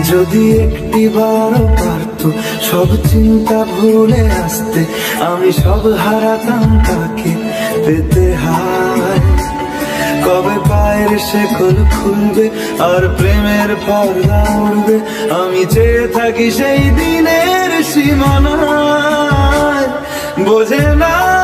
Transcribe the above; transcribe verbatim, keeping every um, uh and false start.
যদি একটিবারও পারতো সব চিন্তা ভুলে আসতে, আমি সব হারাতাম তাকে পেতে হায়। কবে পায়ের শেকল খুলবে আর প্রেমের পর্দা উড়বে, আমি চেয়ে থাকি সেই দিনের সীমানায়। বোঝে না